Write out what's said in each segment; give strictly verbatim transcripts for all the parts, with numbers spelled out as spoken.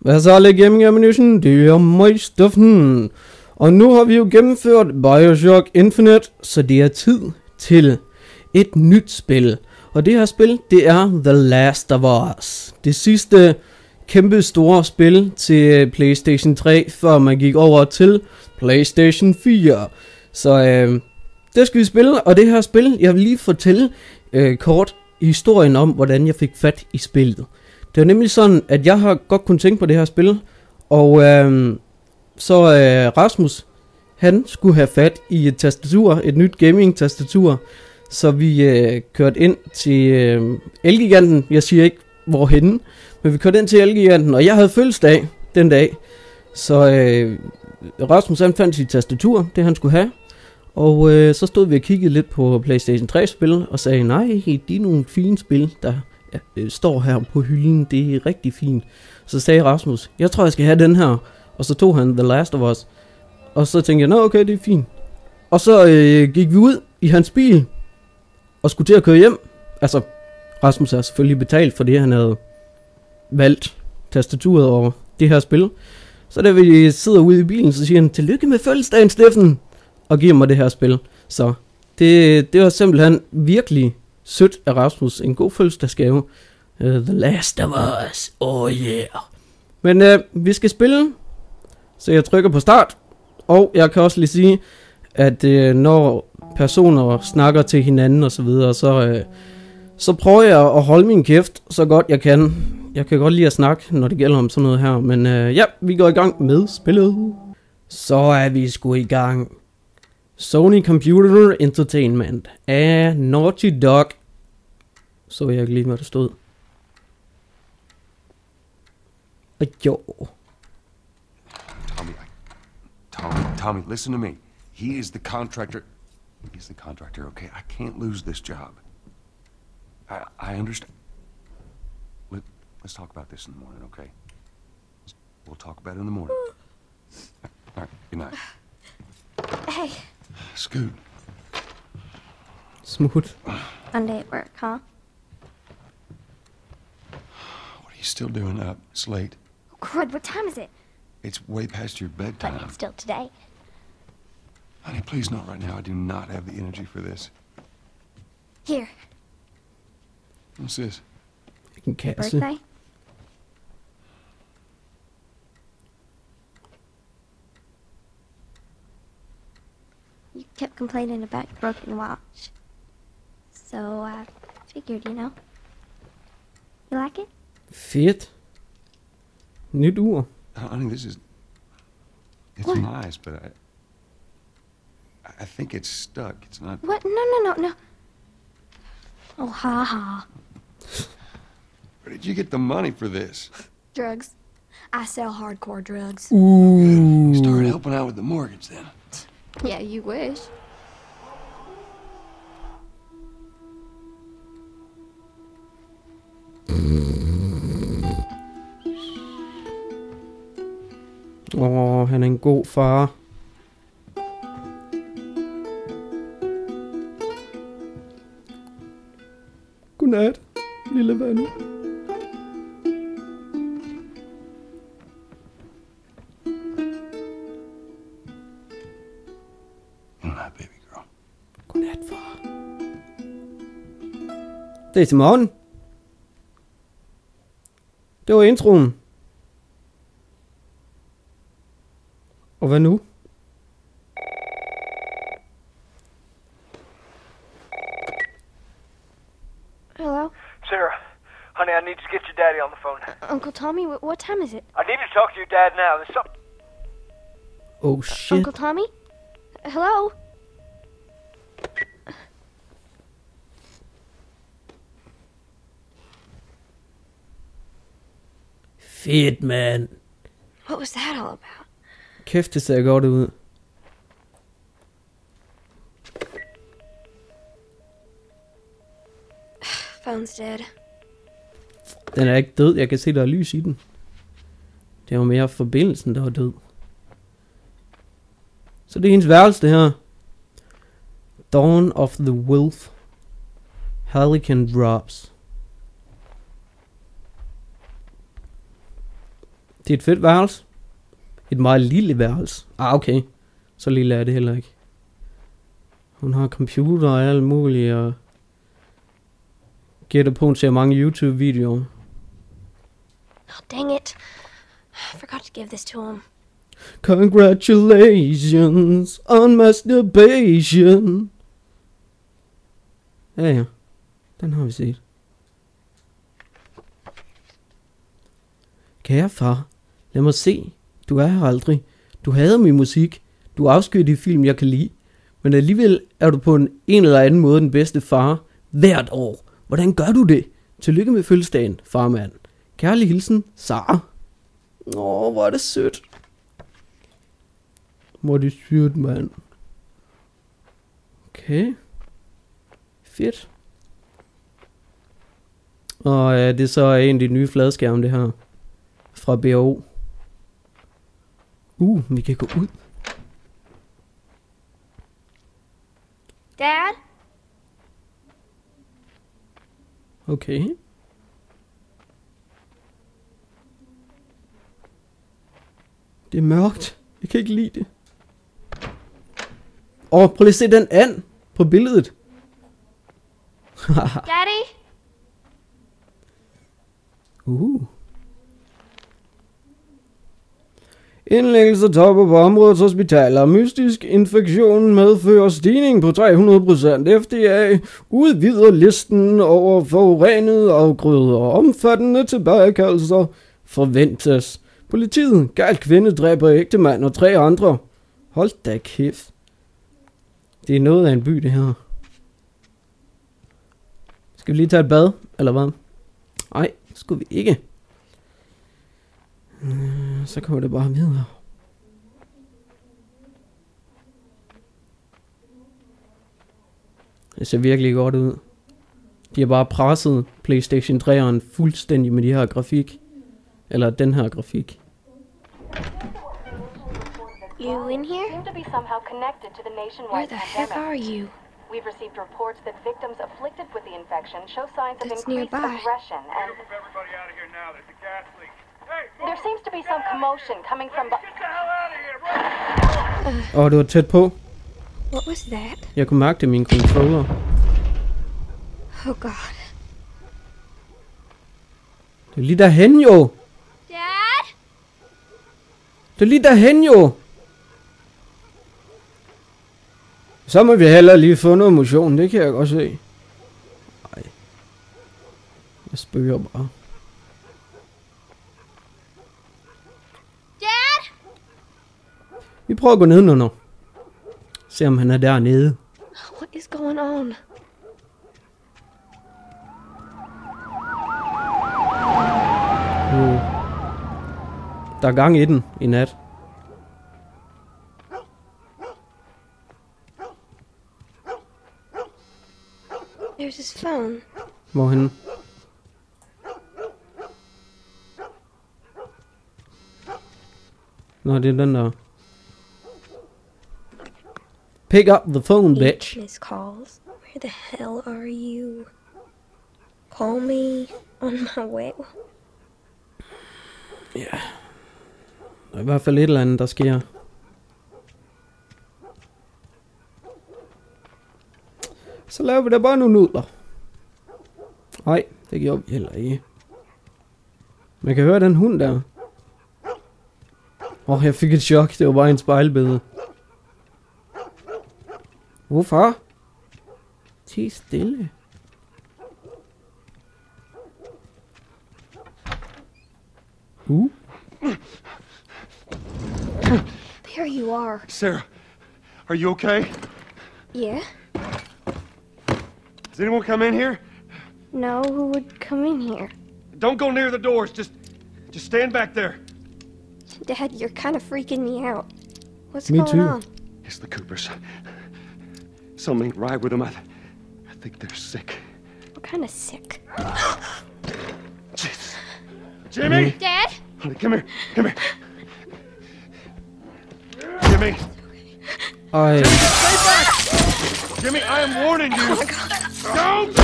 Hvad så, alle gaming ammunition? Det er mig, Steffen. Og nu har vi jo gennemført Bioshock Infinite, så det er tid til et nyt spil. Og det her spil, det er The Last of Us. Det sidste kæmpe store spil til PlayStation tre, før man gik over til PlayStation fire. Så øh, det skal vi spille, og det her spil, jeg vil lige fortælle øh, kort historien om, hvordan jeg fik fat i spillet. Det er nemlig sådan, at jeg har godt kunnet tænke på det her spil, og øh, så øh, Rasmus, han skulle have fat i et tastatur, et nyt gaming-tastatur, så vi øh, kørte ind til øh, Elgiganten. Jeg siger ikke hvorhenne, men vi kørte ind til Elgiganten, og jeg havde fødselsdag den dag, så øh, Rasmus han fandt sit tastatur, det han skulle have, og øh, så stod vi og kiggede lidt på PlayStation tre-spil, og sagde, nej, det er nogle fine spil, der ja, øh, står her på hylden, det er rigtig fint. Så sagde Rasmus, jeg tror jeg skal have den her, og så tog han The Last of Us, og så tænkte jeg, nå okay, det er fint. Og så øh, gik vi ud i hans bil, og skulle til at køre hjem. Altså, Rasmus har selvfølgelig betalt for det, han havde valgt tastaturet over det her spil. Så da vi sidder ude i bilen, så siger han, tillykke med fødselsdagen, Steffen, og giver mig det her spil. Så det, det var simpelthen virkelig sødt af Rasmus. En god fødselsdagsgave. Uh, The Last of Us. Oh yeah. Men uh, vi skal spille, så jeg trykker på start. Og jeg kan også lige sige, at uh, når personer snakker til hinanden og så videre, så, uh, så prøver jeg at holde min kæft så godt jeg kan. Jeg kan godt lide at snakke, når det gælder om sådan noget her. Men uh, ja, vi går i gang med spillet. Så er vi sgu i gang. Sony Computer Entertainment af Naughty Dog. Så jeg ikke lige, hvad der stod. Og jo. Tommy, Tommy, Tommy, listen to me. He is the contractor. He's the contractor, okay? I can't lose this job. I, I understand. Let, let's talk about this in the morning, okay? We'll talk about it in the morning. All right, good night. Hey. Scoot. Smooth. Monday at work, huh? What are you still doing up? It's late. Oh, crud, what time is it? It's way past your bedtime. But it's still today. Honey, please not right now. I do not have the energy for this. Here. What's this? En kasse. Birthday? You kept complaining about your broken watch. So I figured, you know. You like it? Fedt. Nyt ur. Honey, this is... It's What? nice, but I... I think it's stuck. It's not... What? No, no, no, no. Oh, ha ha. Where did you get the money for this? Drugs. I sell hardcore drugs. Uh. Start helping out with the mortgage then. Yeah, you wish. Åh, oh, han er en god far. Godnat, lille ven. Godnat, baby girl. Godnat, far. Det er til morgen. Det var introen. Og hvad nu? Hello? Sarah, honey, I need to get your daddy on the phone. Uncle Tommy, wh- what time is it? I need to talk to your dad now. There's something... Oh shit. Uncle Tommy? Hello? Fedt, mand. What was that all about? Kæft, det ser godt ud. Phone's dead. Den er ikke død. Jeg kan se, der er lys i den. Det var mere forbindelsen, der var død. Så det er hendes værelse, det her. Dawn of the Wolf. Harlequin Drops. Det er et fedt værelse. Et meget lille værelse. Ah, okay. Så lille er det heller ikke. Hun har computer og alt muligt, og gætter på, hun ser mange YouTube-videoer. Oh, dang it. I forgot to give this to him. Congratulations on masturbation. Ja, ja. Den har vi set. Kære far, lad mig se. Du er her aldrig. Du hader min musik. Du afskyr de film, jeg kan lide. Men alligevel er du på en, en eller anden måde den bedste far hvert år. Hvordan gør du det? Tillykke med fødselsdagen, farmand. Kærlig hilsen, Sara. Åh, hvor er det sødt. Hvor er det sødt, mand. Okay. Fedt. Og ja, det er så en af de nye fladskærme, det her. Fra B O. Uh, vi kan gå ud. Dad? Okay. Det er mørkt. Jeg kan ikke lide det. Åh, oh, prøv lige at se den and på billedet. Daddy? uh. Indlæggelse topper på områdets hospitaler. Mystisk infektion medfører stigning på tre hundrede procent. F D A udvider listen over forurenede afgrøder. Omfattende tilbagekaldelser forventes. Politiet, galt kvinde, dræber ægtemand og tre andre. Hold da kæft. Det er noget af en by, det her. Skal vi lige tage et bad, eller hvad? Nej, skulle vi ikke. Så kommer det bare videre. Det ser virkelig godt ud. De har bare presset PlayStation tre'eren fuldstændig med de her grafik. Eller den her grafik. You in here? Seem to be somehow connected to the nationwide Where the heck pandemic. are you? We've received reports that victims afflicted with the infection show signs of It's increased nearby. aggression and Move everybody out of here now. There's a gas leak. Hey, move! there seems to be some commotion coming from Get the hell out of here, bro! Åh, oh, det var tæt på. What was that? Jeg kunne mærke det i min controller. Oh god. Det er lige derhen jo. Dad? Det er lige derhen jo. Så må vi hellere lige få noget motion, det kan jeg godt se. Nej. Jeg spøger bare. Dad? Vi prøver at gå nedenunder. Se om han er dernede. What is going on? Uh. Der er gang i den i nat. There's his phone. Hvorhen? Nå, det er den der. Pick up the phone, bitch. Miss calls. Where the hell are you? Call me on my way. Ja. Der er i hvert fald et eller andet, der sker. Så laver vi da bare nogle nudler. Nej, det gjorde vi heller ikke. Man kan høre den hund der. Åh, oh, jeg fik et chok. Det var bare en spejlbillede. Hvorfor? Tig stille. Uh. There you are. Sarah, are you okay? Yeah? Does anyone come in here? No, who would come in here? Don't go near the doors. Just, just stand back there. Dad, you're kind of freaking me out. What's Me going too. on? It's the Coopers. Something ain't right with them. I, I think they're sick. What kind of sick? Jesus. Jimmy! Dad? Honey, come here. Come here. Jimmy! Ej. Stay back! Jimmy, I am warning you! Don't!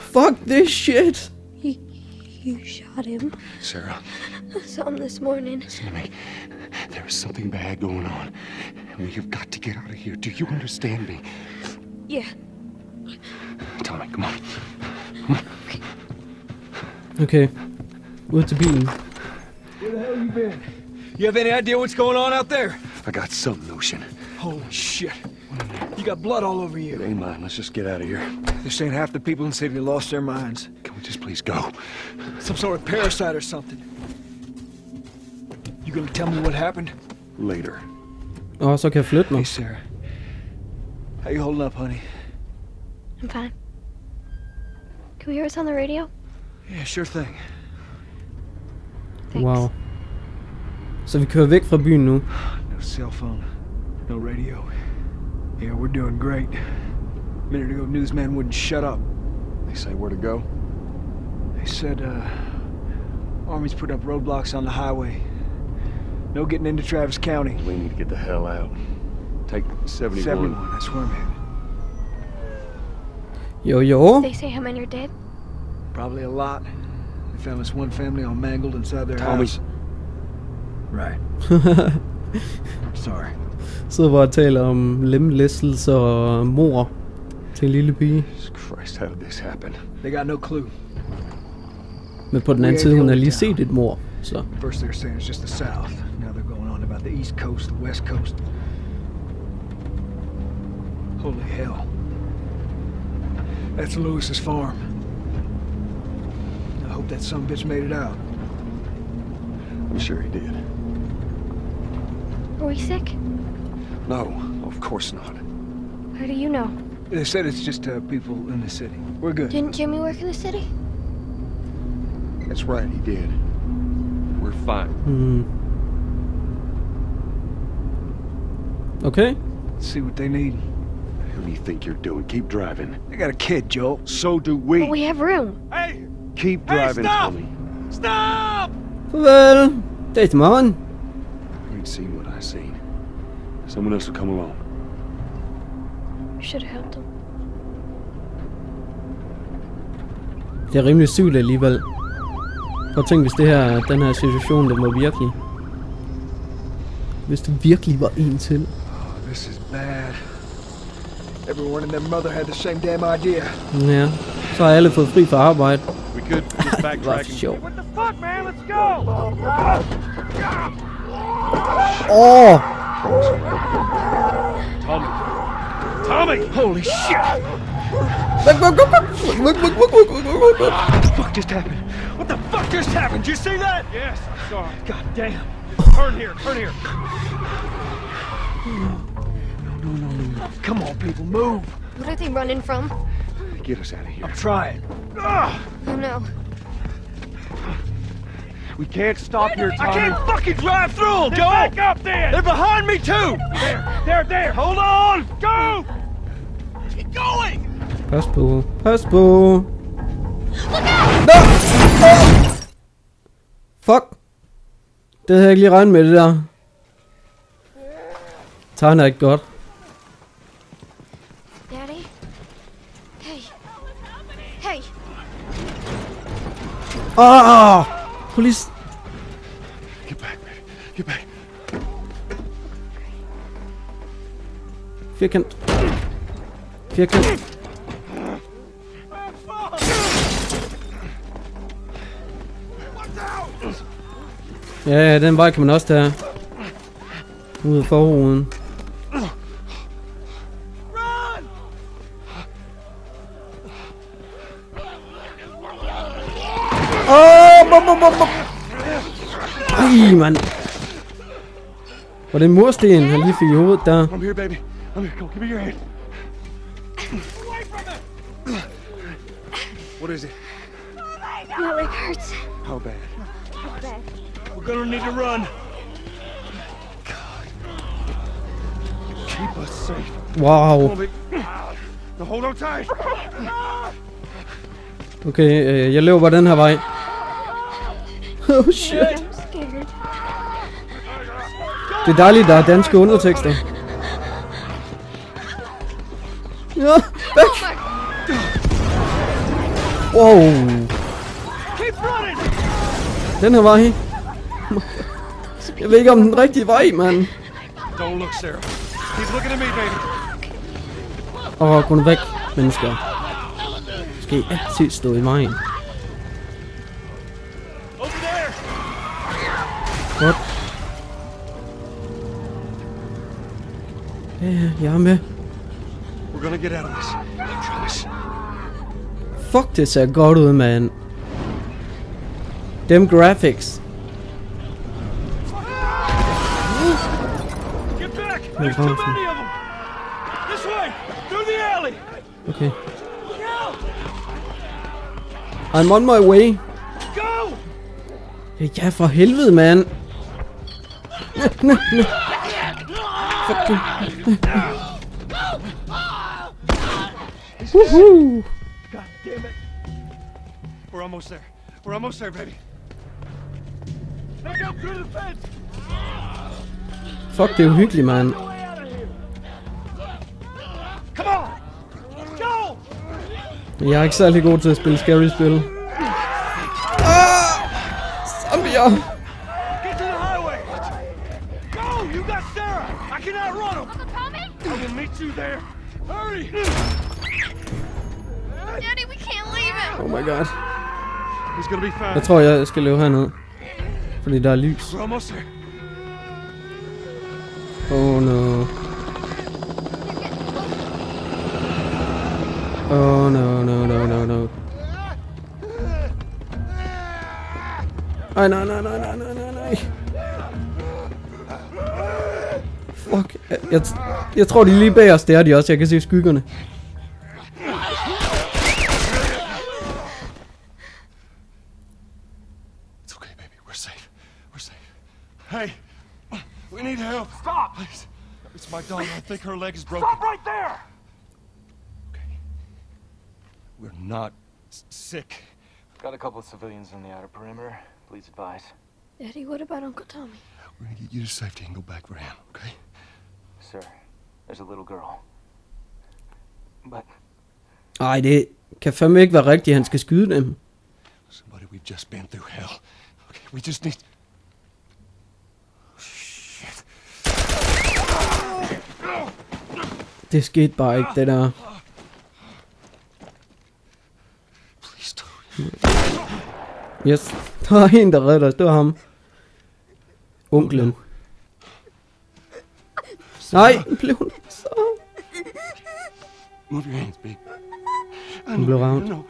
Fuck this shit. You, you shot him. Sarah, I saw him this morning. listen to me. There is something bad going on. We have got to get out of here. Do you understand me? Yeah. Tommy, come on. Okay. Ud til bilen. Where the hell you been? You have any idea what's going on out there? I got some notion. Holy shit. You got blood all over It you. ain't mine. Let's just get out of here. They're saying half the people in the city lost their minds. Can we just please go? Some sort of parasite or something. You gonna tell me what happened? Later. Og så kan jeg flytte Hey, mig. Sarah. How you holding up, honey? I'm fine. Can we hear us on the radio? Yeah, sure thing. Thanks. Wow. Så vi kører væk fra byen nu. No cell phone. No radio. Yeah, we're doing great. A minute ago, newsman wouldn't shut up. They say where to go? They said, uh... Army's put up roadblocks on the highway. No getting into Travis County. We need to get the hell out. Take seventy-one. seventy-one, that's where I'm headed. Jo, jo. They say how many are dead? Probably a lot. They found this one family all mangled inside their Tommy. house. Right. Sorry. Sidder bare og taler om lemlæstelse og mor til en lille pige. Jesus Christ, how did this happen? They got no clue. Men på den anden side, hun har lige set et mor, så... First they're saying it's just the South. Now they're going on about the East Coast, the West Coast. Holy hell. That's Lewis's farm. I hope that son of a bitch made it out. I'm sure he did. Are we sick? No, of course not. How do you know? They said it's just uh, people in the city. We're good. Didn't Jimmy work in the city? That's right, he did. We're fine. Hmm. Okay. Let's see what they need. Who do you think you're doing? Keep driving. They got a kid, Joel. So do we. But we have room. Hey! Keep Hey, driving, stop! Tommy. Stop! Farvel. Det er til morgen. You've seen what I've seen. Someone else will come along. We should have helped him. Det er rimelig sygt alligevel. Prøv at tænke, hvis det her, den her situation, den var virkelig. Hvis det virkelig var en til. Oh, this is bad. Everyone and their mother had the same damn idea. Ja, så har alle fået fri fra arbejde. We could just Det var backtrack. sjovt. What the fuck, man? Let's go! Åh! Oh! Tommy! Tommy! Holy shit! What What the fuck just happened? What the fuck just happened? Did you see that? Yes, I saw it. God damn. Turn here, turn here. No, no, no, no. Come on, people, move. What are they running from? Get us out of here. I'm trying. Oh no. We can't stop here, I Tommy. can't fucking drive through them, Then Joel! back up then! They're behind me, too! There, there, there! Hold on! Go! Keep going! Pas på. Pas på. Nå! Oh! Fuck. Det havde jeg ikke lige regnet med, det der. Tegner ikke godt. Daddy? Hey. Hey! Ah! Police. Get back, baby. Get back. Firkant. Firkant. Ja, ja, den vej kan man også tage. Ud af forruden. Åh, bop, bop, bop, bop. Ej, mand. Var det en mursten, han lige fik i hovedet der? I'm here, baby. I'm here. Come, give me your hand. What is it? My leg hurts. How bad? Bad. We're gonna need to run. Keep us safe. Wow. Come on, baby. Now hold on tight. Okay, øh, jeg løber den her vej. Oh shit. I'm scared. Det er dejligt, der er danske undertekster. Ja, væk. Wow. Keep running! Den her vej. Jeg ved ikke om den rigtige vej, mand. Don't look, Sarah. He's looking at me, baby. Åh, oh, gå nu væk, mennesker. Skal I altid stå i vejen? Over there! What? Ja, ja, jeg er med. We're gonna get out of this. I promise. Fuck, det ser godt ud, mand. Dem graphics. Get back! There's too many of them! This way! Through the alley! Okay. I'm on my way. Go! Ja, for helvede, mand. Næ, næ, næ. Fuck you. Woohoo! God damn it! We're almost there. We're almost there, baby. Back up through the fence! Fuck, det er uhyggeligt, mand. Come on! Go! Jeg er ikke særlig god til at spille scary spil. Ah! Zombier! Get to the highway! Go! You got Sarah! I can outrun him! Uncle Tommy? I will meet you there! Hurry! Daddy, we can't leave him! Oh my god. He's gonna be fine. Jeg tror, jeg skal løbe herned. Fordi der er lys. We're almost there. Oh no. Oh no, no, no, no, no. Ej, nej, nej, nej, nej, nej, nej, nej. Fuck. Jeg, jeg, jeg tror, de er lige bag os. Det er de også. Jeg kan se skyggerne. It's okay, baby. We're safe. We're safe. Hey, we need help. Stop! Please. It's my daughter. I think her leg is broken. Stop right there! Okay. We're not s- sick. Got a couple of civilians on the outer perimeter. Please advise. Daddy, what about Uncle Tommy? We're gonna get you to safety and go back for him, okay? Sir, there's a little girl. But Ej, det kan fandme ikke være rigtigt, han skal skyde dem. Somebody, we've just been through hell. Okay, we just need... Shit. Det skete bare ikke, det der. Please don't. Yes. Der er en, der redder os. Det var ham. Onklen. Nej, blev hun så... Move your hands, babe. I Hun blev ramt. know.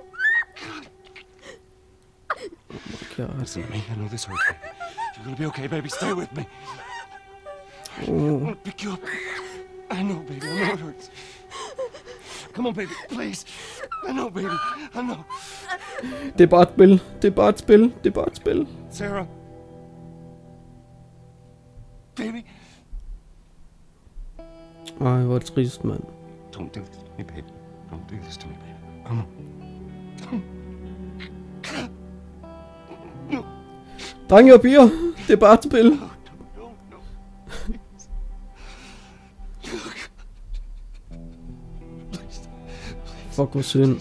God. Listen to me. I know this hurts, baby. You're gonna be okay, baby. Stay with me. I'm Oh. gonna pick you up. I know, baby. I know it hurts. Come on, baby. Please. I know, baby. I know. Det er bare et spil. Det er bare et spil. Det er bare et spil. Sarah. Baby. Ej, hvor er det trist, mand. Don't do this to me, baby. Don't do this to me, baby. Come on. Drenge og piger, det er bare et spil. No, no, no. Please. Fuck, hvor synd.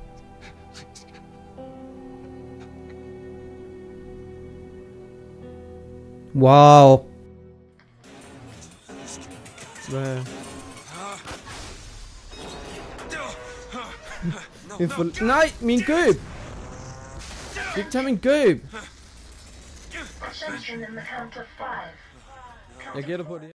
Wow. Hvad? En for... Nej, min gøb! Ikke tage min gøb! Attention in the count of five. Jeg gætter på det.